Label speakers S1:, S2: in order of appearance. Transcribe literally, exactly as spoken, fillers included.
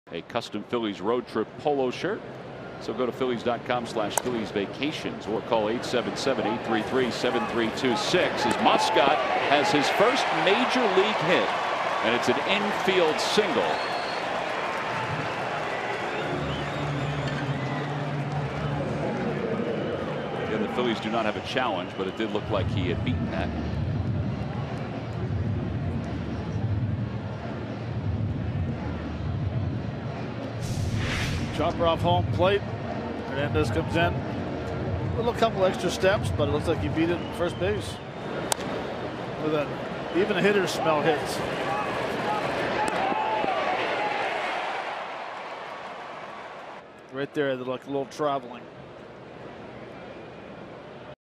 S1: A custom Phillies road trip polo shirt. So go to Phillies dot com slash Phillies vacations or call eight seven seven, eight three three, seven three two six as Moscot has his first major league hit, and it's an infield single. Again, the Phillies do not have a challenge, but it did look like he had beaten that.
S2: Chopper off home plate. Hernandez comes in. A little couple extra steps, but it looks like he beat it at first base. With a, even a hitter's smell hits. Right there, like a little traveling.